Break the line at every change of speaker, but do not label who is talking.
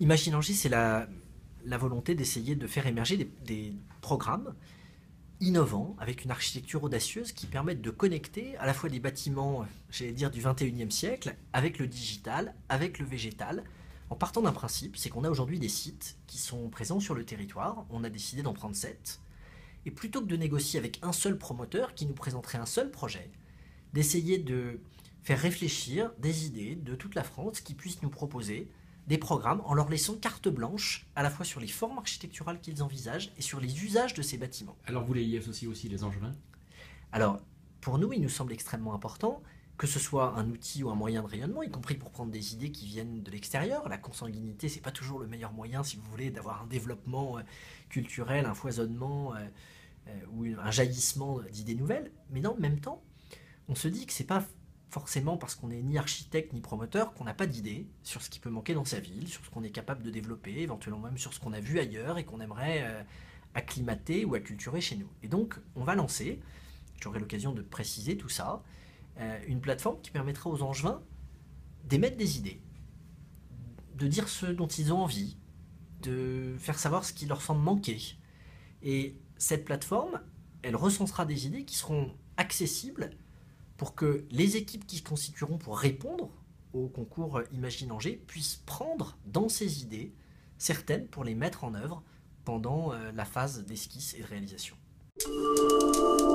Imagine Angers, c'est la volonté d'essayer de faire émerger des programmes innovants, avec une architecture audacieuse qui permettent de connecter à la fois des bâtiments, j'allais dire, du 21e siècle, avec le digital, avec le végétal, en partant d'un principe, c'est qu'on a aujourd'hui des sites qui sont présents sur le territoire, on a décidé d'en prendre 7, et plutôt que de négocier avec un seul promoteur qui nous présenterait un seul projet, d'essayer de faire réfléchir des idées de toute la France qui puissent nous proposer des programmes en leur laissant carte blanche à la fois sur les formes architecturales qu'ils envisagent et sur les usages de ces bâtiments.
Alors vous les associez aussi les Angevins?
Alors, pour nous, il nous semble extrêmement important que ce soit un outil ou un moyen de rayonnement, y compris pour prendre des idées qui viennent de l'extérieur. La consanguinité, c'est pas toujours le meilleur moyen, si vous voulez, d'avoir un développement culturel, un foisonnement ou un jaillissement d'idées nouvelles. Mais dans le même temps, on se dit que c'est pas forcément parce qu'on n'est ni architecte ni promoteur qu'on n'a pas d'idées sur ce qui peut manquer dans sa ville, sur ce qu'on est capable de développer, éventuellement même sur ce qu'on a vu ailleurs et qu'on aimerait acclimater ou acculturer chez nous. Et donc, on va lancer, j'aurai l'occasion de préciser tout ça, une plateforme qui permettra aux Angevins d'émettre des idées, de dire ce dont ils ont envie, de faire savoir ce qui leur semble manquer. Et cette plateforme, elle recensera des idées qui seront accessibles pour que les équipes qui se constitueront pour répondre au concours Imagine Angers puissent prendre dans ces idées certaines pour les mettre en œuvre pendant la phase d'esquisse et de réalisation.